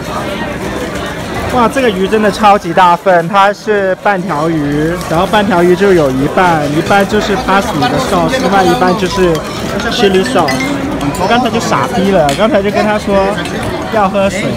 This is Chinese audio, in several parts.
哇，这个鱼真的超级大份，它是半条鱼，然后半条鱼就有一半就是 parsley 的 sauce， 另外一半就是 chili sauce。我刚才就傻逼了，刚才就跟他说要喝水。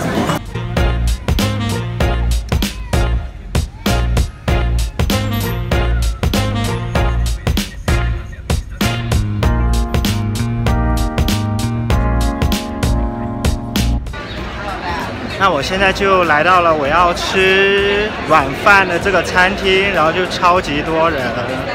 那我现在就来到了我要吃晚饭的这个餐厅，然后就超级多人。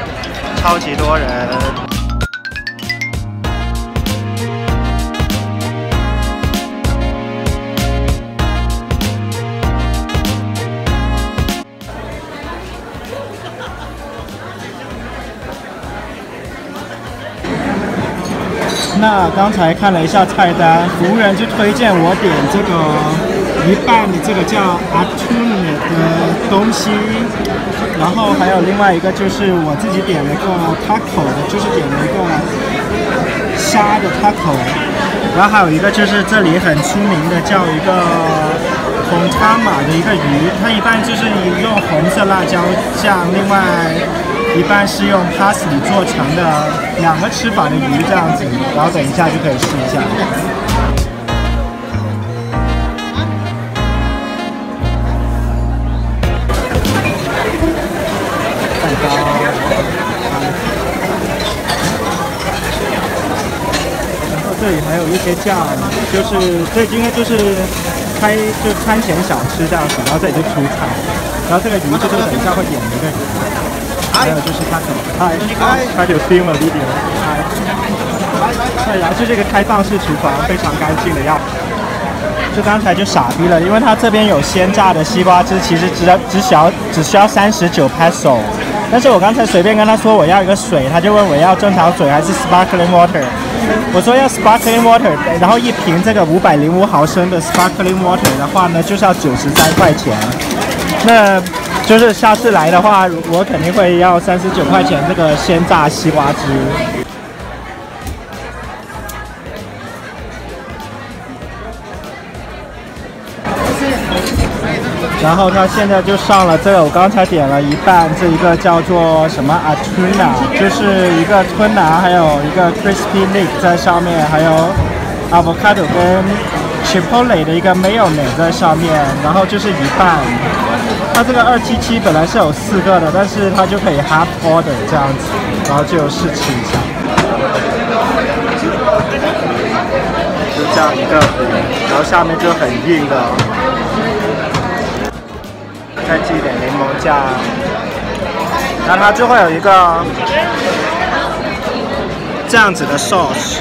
那刚才看了一下菜单，服务员就推荐我点这个一半的这个叫 atune 的东西，然后还有另外一个就是我自己点了一个 taco 的，就是点了一个虾的 taco， 然后还有一个就是这里很出名的叫一个红汤马的一个鱼，它一半就是用红色辣椒酱，另外一半是用 parsley 做成的2个吃法的鱼这样子，然后等一下就可以试一下。蛋糕，然后这里还有一些酱，就是这应该就是餐前小吃这样子，然后这里就出菜，然后这个鱼就是等一下会点的一个鱼。还有就是他有 film a video， 对，然后就这个开放式厨房非常干净的样子。就刚才就傻逼了，因为它这边有鲜榨的西瓜汁，其实只需要39 peso， 但是我刚才随便跟他说我要一个水，他就问我要正常水还是 sparkling water， 我说要 sparkling water， 然后一瓶这个505毫升的 sparkling water 的话呢，就是要93块钱，那。就是下次来的话，我肯定会要39块钱这个鲜榨西瓜汁。然后他现在就上了这个，我刚才点了一半，这一个叫做什么 atuna， 就是一个吞拿，还有一个 crispy leek 在上面，还有 avocado 跟 chipotle 的一个 mayonnaise 在上面，然后就是一半。它这个277本来是有4个的，但是它就可以 half order 这样子，然后就试吃一下。就这样一个，然后下面就很硬的，再寄一点柠檬酱，然后它就会有一个这样子的 sauce。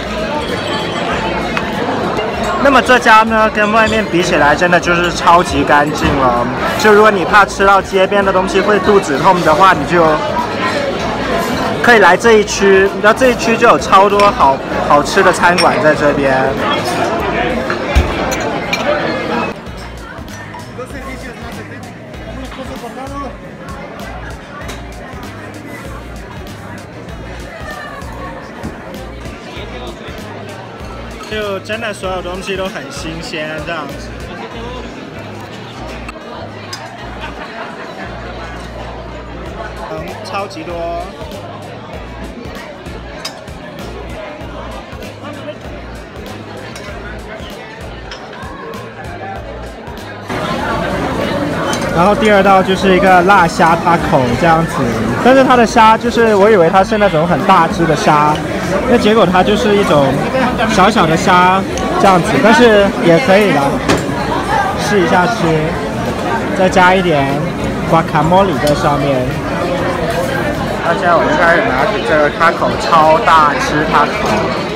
那么这家呢，跟外面比起来，真的就是超级干净了。就如果你怕吃到街边的东西会肚子痛的话，你就可以来这一区。然后这一区就有超多好吃的餐馆在这边。就真的所有东西都很新鲜，这样子。超级多。然后第二道就是一个辣虾taco这样子，但是它的虾就是我以为它是那种很大只的虾，那结果它就是一种小小的虾这样子，但是也可以的，试一下吃，再加一点 guacamole 在上面。那现在我就开始拿起这个taco，超大只taco。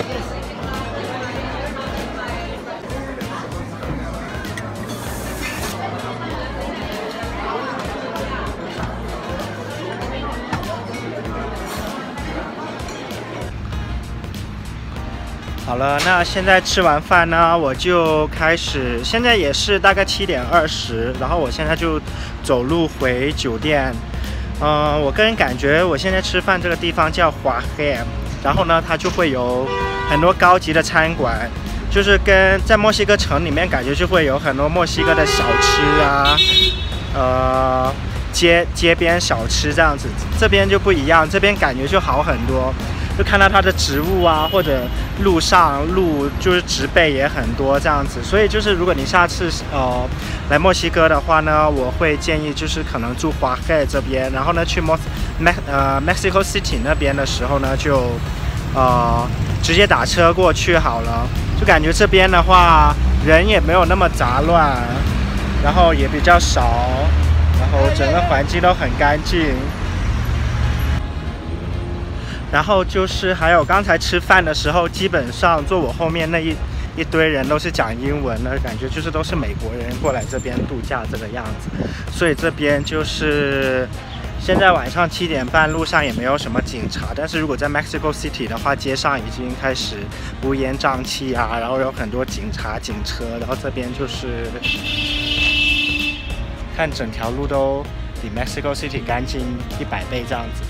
好了，那现在吃完饭呢，我就开始，现在也是大概7点20，然后我现在就走路回酒店。我个人感觉我现在吃饭这个地方叫华 ham， 然后呢，它就会有很多高级的餐馆， 就是跟在墨西哥城里面感觉就会有很多墨西哥的小吃啊，街边小吃这样子，这边就不一样，这边感觉就好很多。就看到它的植物啊，或者路就是植被也很多这样子，所以就是如果你下次来墨西哥的话呢，我会建议就是可能住华海这边，然后呢去Mexico City 那边的时候呢，就直接打车过去好了。就感觉这边的话人也没有那么杂乱，然后也比较少，然后整个环境都很干净。然后就是还有刚才吃饭的时候，基本上坐我后面那一堆人都是讲英文的，感觉就是都是美国人过来这边度假这个样子。所以这边就是现在晚上7点半，路上也没有什么警察。但是如果在 Mexico City 的话，街上已经开始乌烟瘴气啊，然后有很多警察、警车，然后这边就是看整条路都比 Mexico City 干净100倍这样子。